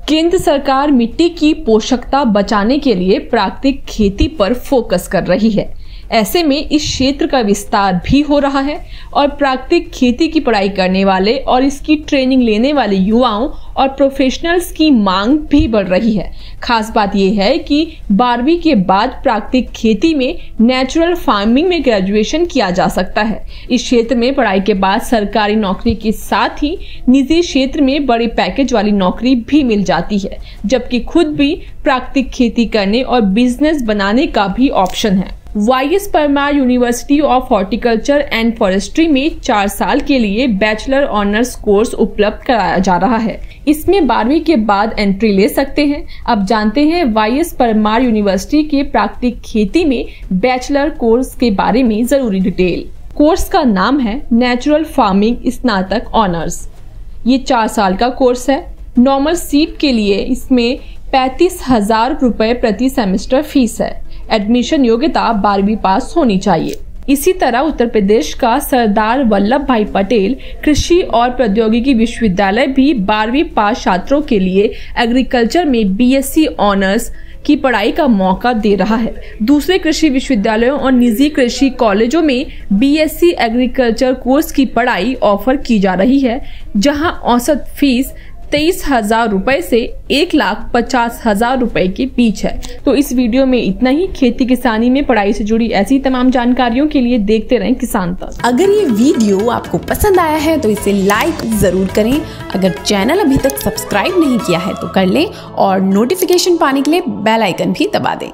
केंद्र सरकार मिट्टी की पोषकता बचाने के लिए प्राकृतिक खेती पर फोकस कर रही है। ऐसे में इस क्षेत्र का विस्तार भी हो रहा है और प्राकृतिक खेती की पढ़ाई करने वाले और इसकी ट्रेनिंग लेने वाले युवाओं और प्रोफेशनल्स की मांग भी बढ़ रही है। खास बात यह है कि 12वीं के बाद प्राकृतिक खेती में नेचुरल फार्मिंग में ग्रेजुएशन किया जा सकता है। इस क्षेत्र में पढ़ाई के बाद सरकारी नौकरी के साथ ही निजी क्षेत्र में बड़े पैकेज वाली नौकरी भी मिल जाती है, जबकि खुद भी प्राकृतिक खेती करने और बिजनेस बनाने का भी ऑप्शन है। YS Parmar university of horticulture and forestry में 4 साल के लिए बैचलर ऑनर्स कोर्स उपलब्ध कराया जा रहा है। इसमें 12वीं के बाद एंट्री ले सकते हैं। अब जानते हैं YS परमार यूनिवर्सिटी के प्राकृतिक खेती में बैचलर कोर्स के बारे में जरूरी डिटेल। कोर्स का नाम है नेचुरल फार्मिंग स्नातक ऑनर्स। ये 4 साल का कोर्स है। नॉर्मल सीट के लिए इसमें 35,000 रुपए प्रति सेमेस्टर फीस है। एडमिशन योग्यता 12वीं पास होनी चाहिए। इसी तरह उत्तर प्रदेश का सरदार वल्लभ भाई पटेल कृषि और प्रौद्योगिकी विश्वविद्यालय भी 12वीं पास छात्रों के लिए एग्रीकल्चर में BSc ऑनर्स की पढ़ाई का मौका दे रहा है। दूसरे कृषि विश्वविद्यालयों और निजी कृषि कॉलेजों में BSc एग्रीकल्चर कोर्स की पढ़ाई ऑफर की जा रही है, जहां औसत फीस 23,000 रुपए से 1,50,000 रुपए के बीच है। तो इस वीडियो में इतना ही। खेती किसानी में पढ़ाई से जुड़ी ऐसी तमाम जानकारियों के लिए देखते रहें किसान तक। अगर ये वीडियो आपको पसंद आया है तो इसे लाइक जरूर करें। अगर चैनल अभी तक सब्सक्राइब नहीं किया है तो कर लें और नोटिफिकेशन पाने के लिए बेल आइकन भी दबा दें।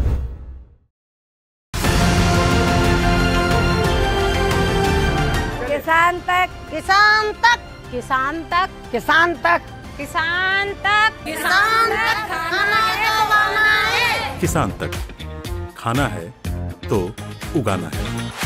किसान तक, किसान तक, किसान तक, किसान तक, किसान तक, किसान तक खाना है तो उगाना है। किसान तक खाना है तो उगाना है।